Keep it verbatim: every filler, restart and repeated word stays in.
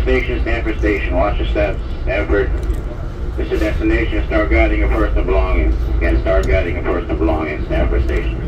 for station, stand for station. Watch your steps. Stanford. This is your destination. Start guiding your personal belongings. Again, start guiding your personal belongings. Stand for station.